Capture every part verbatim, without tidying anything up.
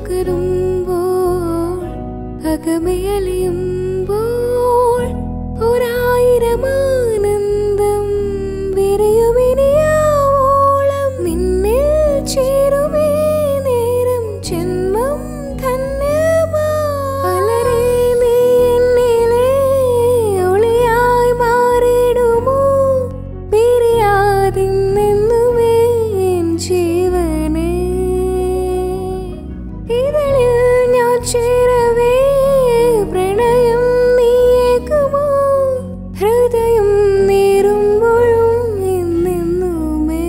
പകരുമ്പോൾ അകമയലിയുമ്പോൾ ഒരായിരമാനന്ദം വിരയുമിനിയാവോളം നിന്നിൽ ചേരുമേ നേരം ജന്മം ധന്യമാ അലരേ നീ എന്നിലെ ഒളിയായി മാറിടുമോ പിരിയാതിന്നെന്നുമേ എൻ ജീവനേ ഇതളിൽ ഞാൻ ചേരവേ പ്രണയം നീയേക്കുമോ ഹൃദയം നേരുമ്പോഴും എന്നെന്നുമേ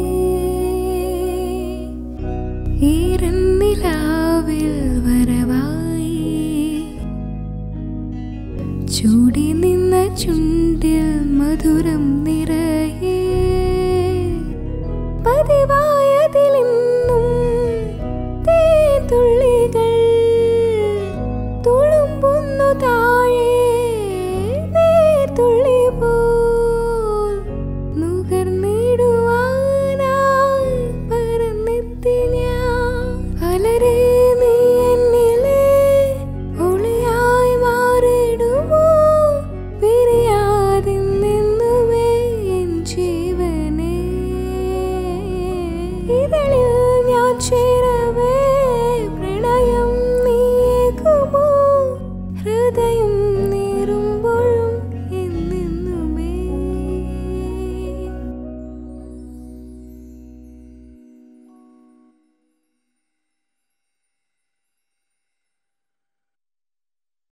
ഈരന്നിലാവിൽ വരവായി ചൂടി നിന്ന ചുണ്ടിൽ മധുരം നിറ